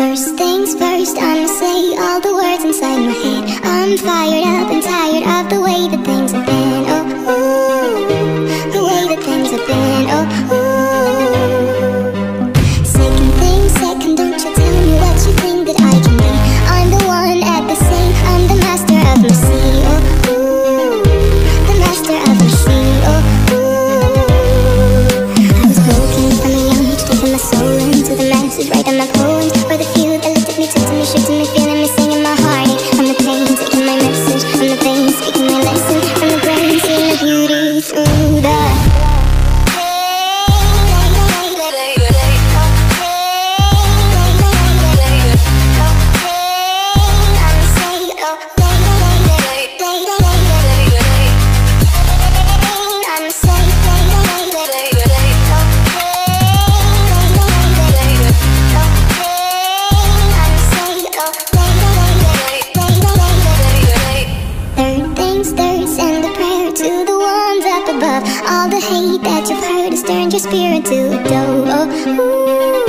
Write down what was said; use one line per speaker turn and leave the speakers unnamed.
First things first, I'ma say all the words inside my head. I'm fired up and tired of the way that things have been. Oh, ooh, the way that things have been. Oh, ooh. Second thing second, don't you tell me what you think that I can be. I'm the one at the same, I'm the master of my sea. Oh, ooh, the master of my sea. Oh, ooh. I was broken from a young age, taking my soul into the masses, writing my poems for the few that looked at me, took to me, shook to me, feeling me, singing my heart. I'm the pain, taking my message, I'm the pain, speaking my lesson, I'm the brain, seeing the beauty through the all the hate that you've heard has turned your spirit to a dove. Oh, ooh.